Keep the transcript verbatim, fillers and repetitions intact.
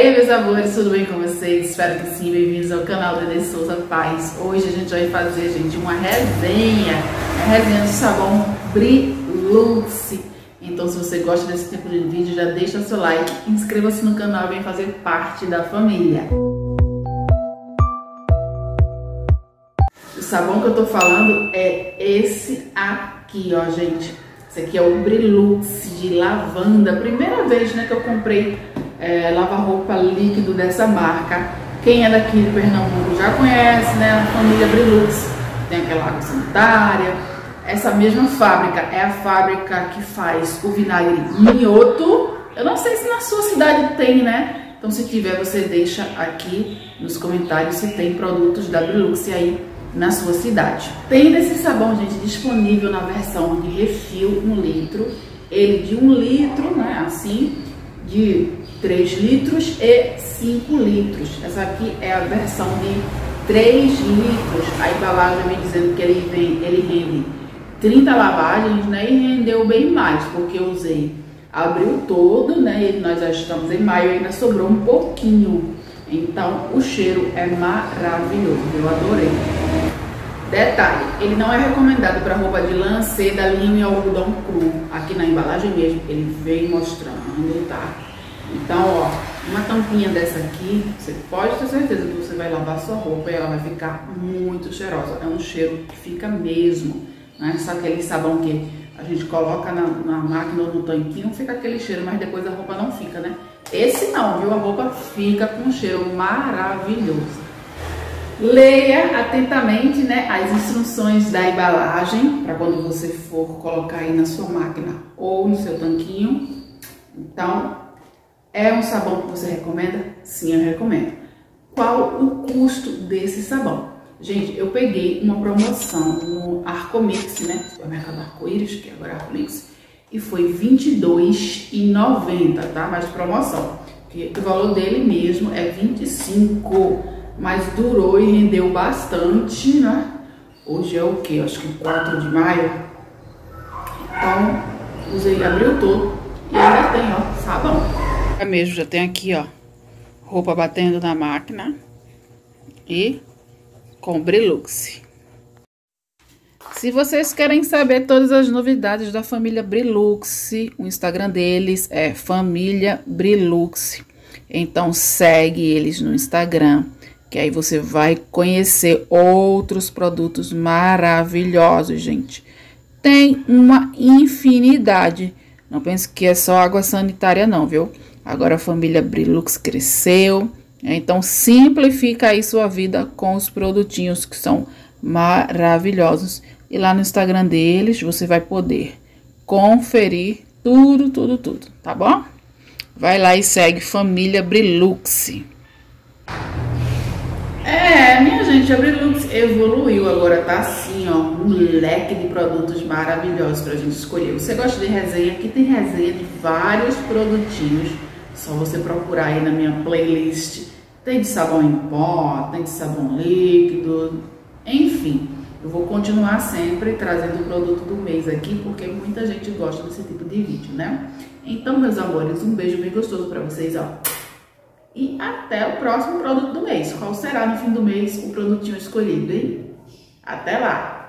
Ei, meus amores, tudo bem com vocês? Espero que sim, bem-vindos ao canal da Denise Souza Paz. Hoje a gente vai fazer, gente, uma resenha, uma resenha do sabão Brilux. Então, se você gosta desse tipo de vídeo, já deixa seu like, inscreva-se no canal e vem fazer parte da família. O sabão que eu tô falando é esse aqui, ó, gente. Esse aqui é o Brilux de lavanda. Primeira vez, né, que eu comprei é, lava-roupa líquido dessa marca. Quem é daqui de Pernambuco já conhece, né, a família Brilux. Tem aquela água sanitária. Essa mesma fábrica é a fábrica que faz o vinagre Minhoto. Eu não sei se na sua cidade tem, né? Então, se tiver, você deixa aqui nos comentários se tem produtos da Brilux aí na sua cidade. Tem desse sabão, gente, disponível na versão de refil um litro, ele de um litro, né, assim, de três litros e cinco litros. Essa aqui é a versão de três litros. A embalagem vem dizendo que ele, vem, ele rende trinta lavagens, né, e rendeu bem mais, porque eu usei, abriu todo, né, e nós já estamos em maio, ainda sobrou um pouquinho. Então, o cheiro é maravilhoso, eu adorei. Detalhe, ele não é recomendado para roupa de lã, seda, linho e algodão cru. Aqui na embalagem mesmo, ele vem mostrando, tá? Então, ó, uma tampinha dessa aqui, você pode ter certeza que você vai lavar sua roupa e ela vai ficar muito cheirosa. É um cheiro que fica mesmo, não é só aquele sabão que a gente coloca na, na máquina ou no tanquinho, fica aquele cheiro, mas depois a roupa não fica, né? Esse não, viu? A roupa fica com um cheiro maravilhoso. Leia atentamente, né, as instruções da embalagem, para quando você for colocar aí na sua máquina ou no seu tanquinho. Então, é um sabão que você recomenda? Sim, eu recomendo. Qual o custo desse sabão? Gente, eu peguei uma promoção no Arcomix, né, o mercado Arco-Íris, que agora é Arcomix, e foi vinte e dois reais e noventa centavos, tá? Mais promoção. Porque o valor dele mesmo é vinte e cinco reais, mas durou e rendeu bastante, né? Hoje é o que? Acho que quatro de maio. Então, usei, abriu todo e ainda tem, ó, sabão. É mesmo, já tem aqui, ó, roupa batendo na máquina e com Brilux. Se vocês querem saber todas as novidades da família Brilux, o Instagram deles é Família Brilux. Então segue eles no Instagram, que aí você vai conhecer outros produtos maravilhosos, gente. Tem uma infinidade. Não pense que é só água sanitária não, viu? Agora a família Brilux cresceu, então simplifica aí sua vida com os produtinhos que são maravilhosos. E lá no Instagram deles você vai poder conferir tudo, tudo, tudo, tá bom? Vai lá e segue Família Brilux. É, minha gente, a Brilux evoluiu, agora tá assim, ó, um leque de produtos maravilhosos pra gente escolher. Você gosta de resenha? Aqui tem resenha de vários produtinhos, só você procurar aí na minha playlist. Tem de sabão em pó, tem de sabão líquido, enfim. Eu vou continuar sempre trazendo o produto do mês aqui, porque muita gente gosta desse tipo de vídeo, né? Então, meus amores, um beijo bem gostoso pra vocês, ó. E até o próximo produto do mês. Qual será no fim do mês o produtinho escolhido, hein? Até lá!